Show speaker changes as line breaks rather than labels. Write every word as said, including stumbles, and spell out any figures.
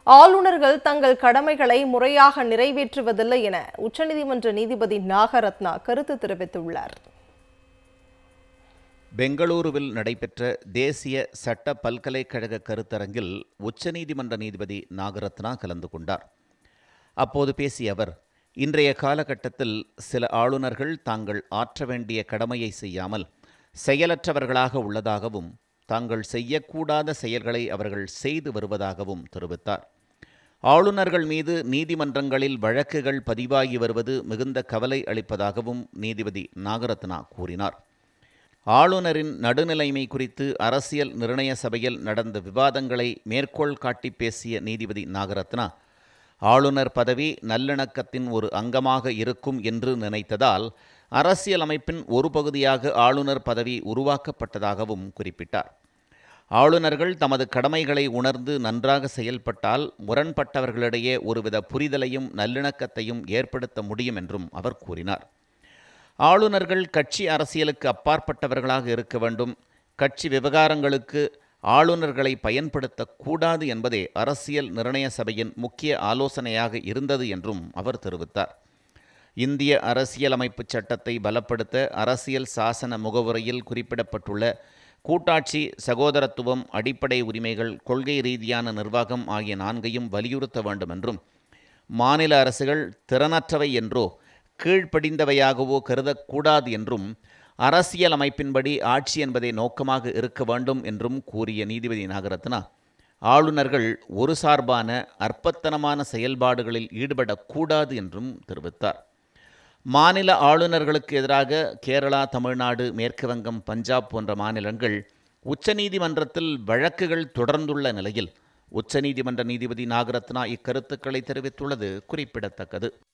ஆளுநர்கள் தங்கள் கடமைகளை முறையாக நிறைவேற்றுவதில்லை என உச்சநீதிமன்ற நீதிபதி நாகரத்னா கருத்து தெரிவித்துள்ளார்.
பெங்களூருவில் நடைபெற்ற தேசிய சட்ட பல்கலைக்கழக கருத்தரங்கில் உச்சநீதிமன்ற நீதிபதி நாகரத்னா கலந்து கொண்டார். அப்போது பேசிய அவர், இன்றைய காலகட்டத்தில் சில ஆளுநர்கள் தாங்கள் ஆற்ற வேண்டிய கடமையை செய்யாமல் செயலற்றவர்களாக உள்ளதாகவும் தாங்கள் செய்யக்கூடாத செயல்களை அவர்கள் செய்து வருவதாகவும் தெரிவித்தார். ஆளுநர்கள் மீது நீதிமன்றங்களில் வழக்குகள் பதிவாகி வருவது மிகுந்த கவலை அளிப்பதாகவும் நீதிபதி நாகரத்னா கூறினார். ஆளுநரின் நடுநிலைமை குறித்து அரசியல் நிர்ணய சபையில் நடந்த விவாதங்களை மேற்கோள் காட்டி பேசிய நீதிபதி நாகரத்னா, ஆளுநர் பதவி நல்லிணக்கத்தின் ஒரு அங்கமாக இருக்கும் என்று நினைத்ததால் அரசியலமைப்பின் ஒரு பகுதியாக ஆளுநர் பதவி உருவாக்கப்பட்டதாகவும் குறிப்பிட்டார். ஆளுநர்கள் தமது கடமைகளை உணர்ந்து நன்றாக செயல்பட்டால் முரண்பட்டவர்களிடையே ஒருவித புரிதலையும் நல்லிணக்கத்தையும் ஏற்படுத்த முடியும் என்றும் அவர் கூறினார். ஆளுநர்கள் கட்சி அரசியலுக்கு அப்பாற்பட்டவர்களாக இருக்க வேண்டும், கட்சி விவகாரங்களுக்கு ஆளுநர்களை பயன்படுத்தக்கூடாது என்பதே அரசியல் நிர்ணய சபையின் முக்கிய ஆலோசனையாக இருந்தது என்றும் அவர் தெரிவித்தார். இந்திய அரசியலமைப்பு சட்டத்தை பலப்படுத்த அரசியல் சாசன முகவுரையில் குறிப்பிடப்பட்டுள்ள கூட்டாட்சி, சகோதரத்துவம், அடிப்படை உரிமைகள், கொள்கை ரீதியான நிர்வாகம் ஆகிய நான்கையும் வலியுறுத்த வேண்டும் என்றும், மாநில அரசுகள் திறனற்றவை என்றோ கீழ்ப்படிந்தவையாகவோ கருதக்கூடாது என்றும், அரசியல் அமைப்பின்படி ஆட்சி என்பதை நோக்கமாக இருக்க வேண்டும் என்றும் கூறிய நீதிபதி நாகரத்னா, ஆளுநர்கள் ஒரு சார்பான அற்பத்தனமான செயல்பாடுகளில் ஈடுபடக்கூடாது என்றும் தெரிவித்தார். மாநில ஆளுநர்களுக்கு எதிராக கேரளா, தமிழ்நாடு, மேற்கு வங்கம், பஞ்சாப் போன்ற மாநிலங்கள் உச்சநீதிமன்றத்தில் வழக்குகள் தொடர்ந்துள்ள நிலையில் உச்சநீதிமன்ற நீதிபதி நாகரத்னா இக்கருத்துக்களை தெரிவித்துள்ளது குறிப்பிடத்தக்கது.